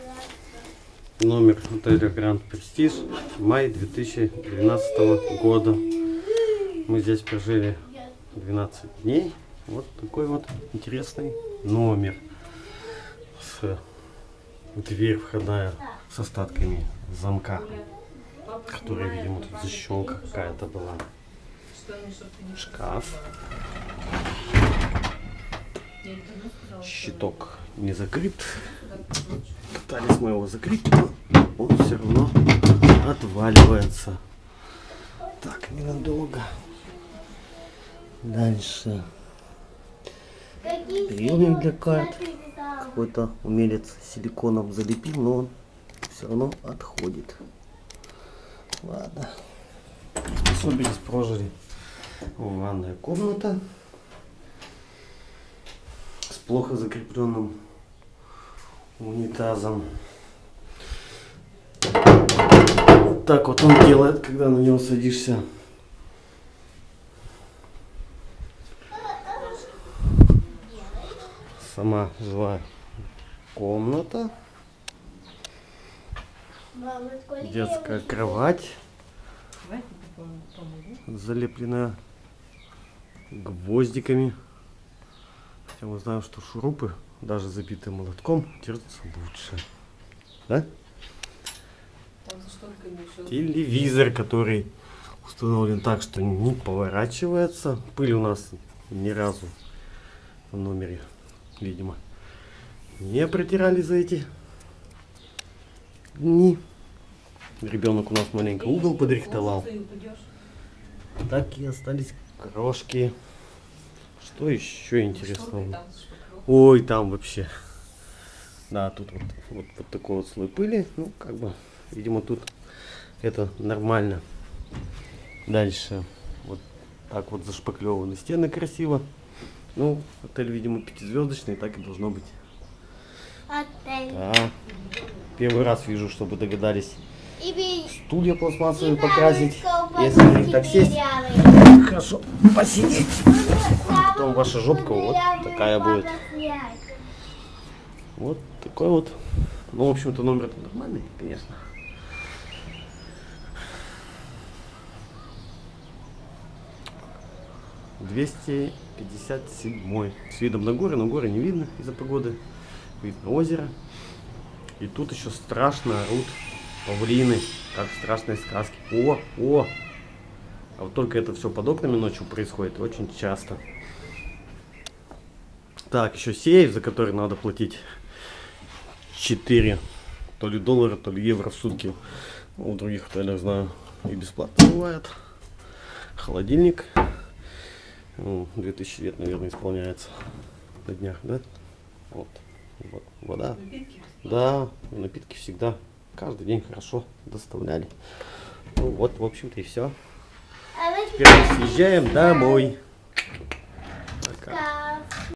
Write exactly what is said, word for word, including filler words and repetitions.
Номер отеля Гранд Престиж, май две тысячи двенадцатого года. Мы здесь прожили двенадцать дней. Вот такой вот интересный номер. С дверь входная с остатками замка, который, видимо, тут защелка какая-то была. Шкаф. Щиток не закрыт. Пытались мы его закрыть, но он все равно отваливается. Так, ненадолго. Дальше. Приемник для карт. Какой-то умелец силиконом залепил, но он все равно отходит. Ладно. Приспособились, прожили. Ванная комната с плохо закрепленным унитазом. Вот так вот он делает, когда на него садишься. Сама жилая комната. Детская кровать, залепленная гвоздиками. Хотя мы знаем, что шурупы, даже забитые молотком, держатся лучше. Да? Телевизор, который установлен так, что не поворачивается. Пыль у нас ни разу в номере, видимо, не протирали за эти дни. Ребенок у нас маленько угол подрихтовал. Так и остались крошки. Что еще интересного? Ой, там вообще. Да, тут вот, вот, вот такой вот слой пыли. Ну, как бы, видимо, тут это нормально. Дальше. Вот так вот зашпаклеваны стены красиво. Ну, отель, видимо, пятизвездочный, так и должно быть. Отель. Да. Первый раз вижу, чтобы догадались стулья пластмассовые покрасить. Если на них так сесть, хорошо посидеть. Потом ваша жопка вот такая будет. Вот такой вот. Ну, в общем-то, номер нормальный, конечно. двести пятьдесят седьмой. С видом на горы, но горы не видно из-за погоды. Видно озеро. И тут еще страшно орут павлины, как в страшной сказке. О, о! А вот только это все под окнами ночью происходит очень часто. Так, еще сейф, за который надо платить четыре то ли доллара, то ли евро в сутки. У других отелях, знаю, и бесплатно бывает. Холодильник. Ну, две тысячи лет, наверное, исполняется на днях, да? Вот, вот вода. Напитки? Да, напитки всегда, каждый день хорошо доставляли. Ну вот, в общем-то, и все. Теперь мы съезжаем домой. Пока.